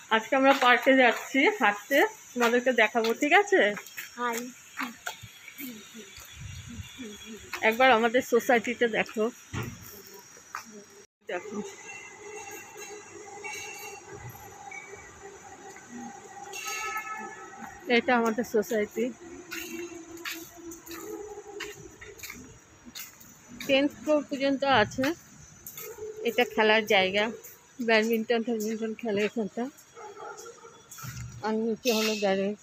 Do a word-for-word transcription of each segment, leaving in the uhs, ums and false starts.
আজকে আমরা পার্কে যাচ্ছি হাঁটতে, তোমাদেরকে দেখাবো, ঠিক আছে? হাই, একবার আমাদের সোসাইটিতে দেখো দেখো এটা আমাদের সোসাইটি। টেন্থ ফ্লোর পর্যন্ত আছে। এটা খেলার জায়গা, ব্যাডমিন্টন ট্যাডমিন্টন খেলে এখানটা। আর নিচে হলো গ্যারেজ।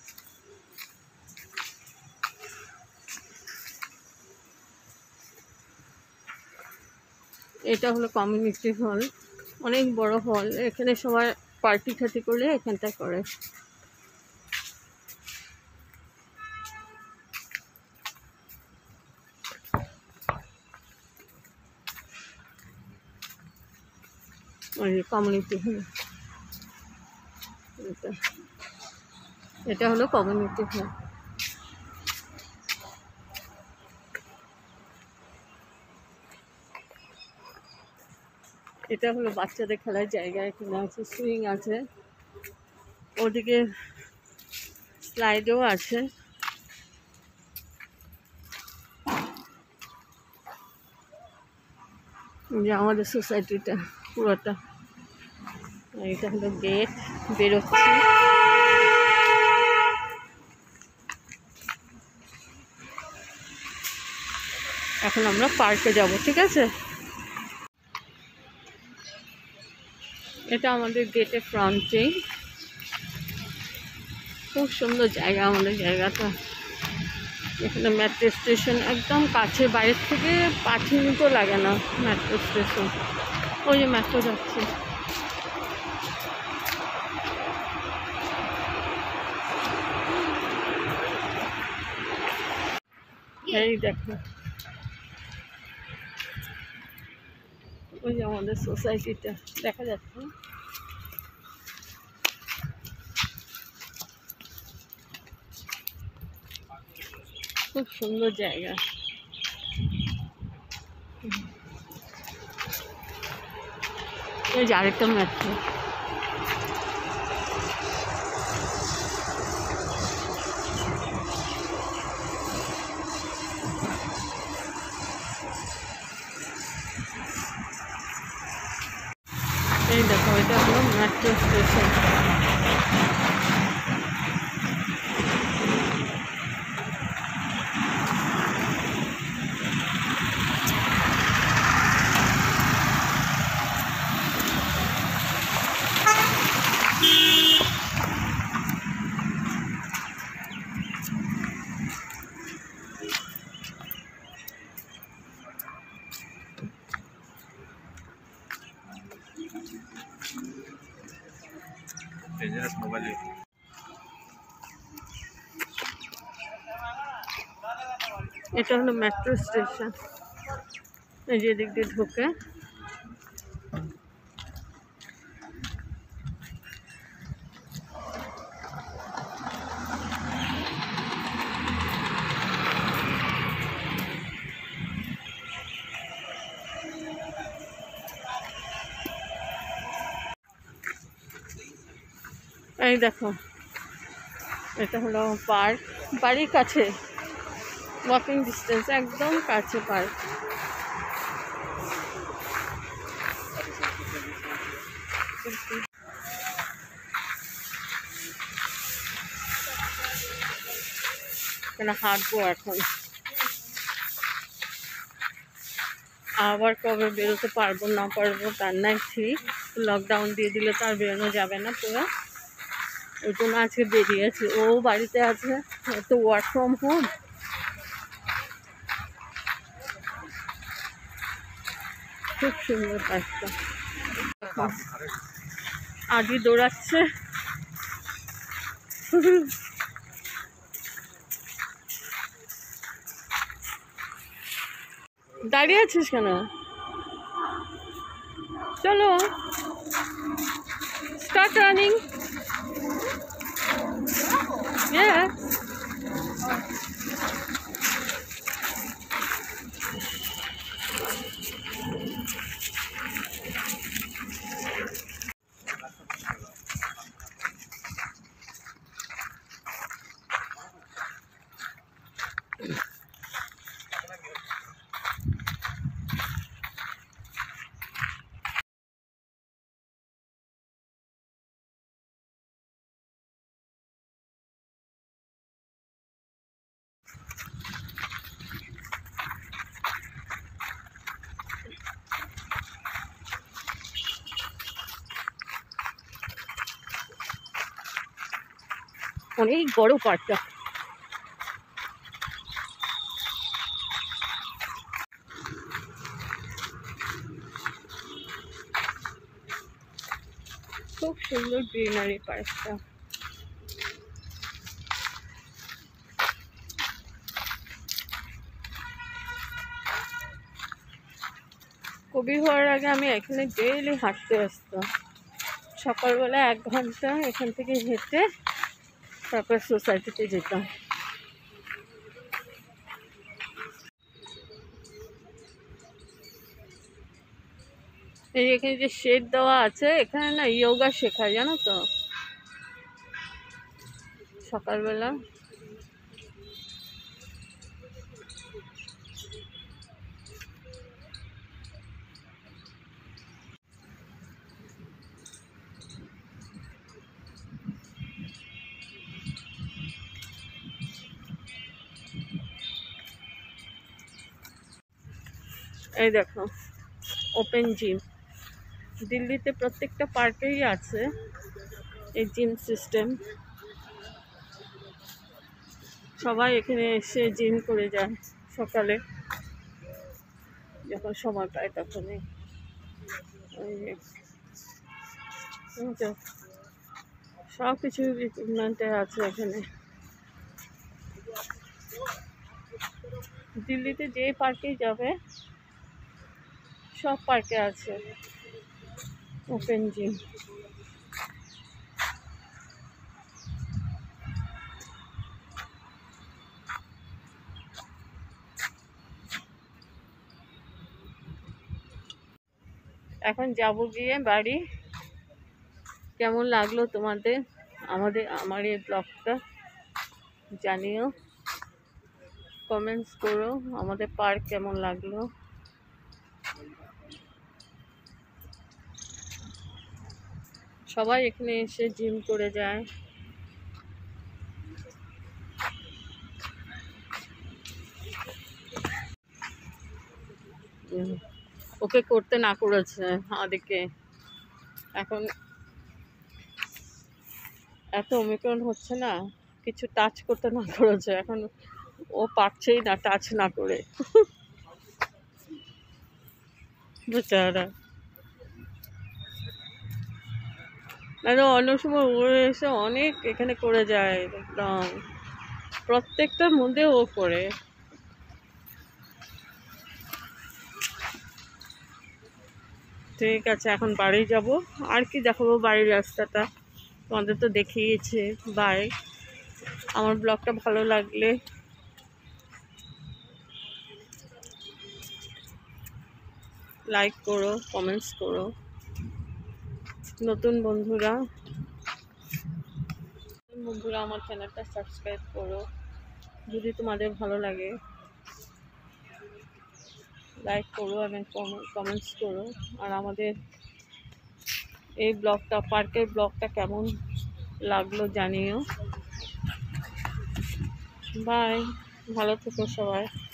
এটা হলো কমিউনিটি হল, অনেক বড় হল। এখানে সবাই পার্টি খাটি করলে এখানটা করে। ওই কমিউনিটি হল, এটা এটা হলো কমিউনিটি হল। এটা হলো বাচ্চাদের খেলার জায়গা। এখানে আছে সুইং আছে, ওদিকে স্লাইডও আছে। যে আমাদের সোসাইটিটা পুরোটা। এটা হলো গেট, বেরোচ্ছি। এখন আমরা পার্কে যাব, ঠিক আছে? এটা আমাদের গেটের ফ্রন্টেই। খুব সুন্দর জায়গা আমাদের জায়গাটা। এখানে মেট্রো স্টেশন একদম কাছে, বাইরের থেকে পাঁচ মিনিটও লাগে না মেট্রো স্টেশন। ওই যে মেট্রো যাচ্ছে। এই দেখো, ওই যে আমাদের সোসাইটিটা দেখা যাচ্ছে। খুব সুন্দর জায়গা। এই যে আরেকটা মেট্রো। এই দেখো, এটা হলো মেট্রো স্টেশন। এটা হলো মেট্রো স্টেশন। এই যে দিক দিয়ে ঢুকে। এই দেখো, এটা হলো পার্ক, বাড়ির কাছে, ওয়াকিং ডিস্টেন্স, একদম কাছে পার্ক। এখানে হাঁটবো এখন। আবার কবে বেরোতে পারবো না পারবো তার নাই ঠিক। লকডাউন দিয়ে দিলে তো আর বেরোনো যাবে না পুরো। ওই জন্য আজকে বেরিয়েছি। ও বাড়িতে আছে, তো ওয়ার্ক ফ্রম হোম। খুব সুন্দর পার্কটা। আজই দৌড়াচ্ছে। দাঁড়িয়ে আছিস কেন? চলো, স্টার্ট রানিং। Yeah. অনেক বড় পার্কটা। খুব সুন্দর গ্রিনারি পার্কটা। কবির হওয়ার আগে আমি এখানে ডেইলি হাঁটতে আসতাম। সকালবেলা এক ঘন্টা এখান থেকে হেঁটে তারপর সোসাইটিতে যেতাম। এই এখানে যে শেড দেওয়া আছে, এখানে না যোগা শেখায় জানো তো সকালবেলা। এই দেখো ওপেন জিম। দিল্লিতে প্রত্যেকটা পার্কেই আছে এই জিম সিস্টেম। সবাই এখানে এসে জিম করে যায় সকালে যখন সময় পায় তখনই। সব কিছু ইকুইপমেন্টে আছে এখানে। দিল্লিতে যে পার্কেই যাবে সব পার্কে আছে ওপেন জিম। এখন যাব গিয়ে বাড়ি। কেমন লাগলো তোমাদের আমাদের আমার এই ব্লগটা জানিও, কমেন্টস করো আমাদের পার্ক কেমন লাগলো। সবাই এখানে এসে জিম করে যায়। ওকে করতে না করেছে আমাদেরকে। এখন এত ওমিক্রন হচ্ছে না, কিছু টাচ করতে না করেছে, এখন ও পারছেই না টাচ না করে। বেচারা না, অন্য সময় ও এসে অনেক এখানে করে যায়, একদম প্রত্যেকটার মধ্যে ও করে। ঠিক আছে, এখন বাড়ি যাব। আর কি দেখাবো বাড়ির রাস্তাটা, তোমাদের তো দেখিয়েছে। বাই। আমার ব্লগটা ভালো লাগলে লাইক করো, কমেন্টস করো। নতুন বন্ধুরা বন্ধুরা আমার চ্যানেলটা সাবস্ক্রাইব করো যদি তোমাদের ভালো লাগে। লাইক করো এবং কমেন্টস করো। আর আমাদের এই ব্লগটা, পার্কের ব্লগটা কেমন লাগলো জানিও। বাই, ভালো থেকো সবাই।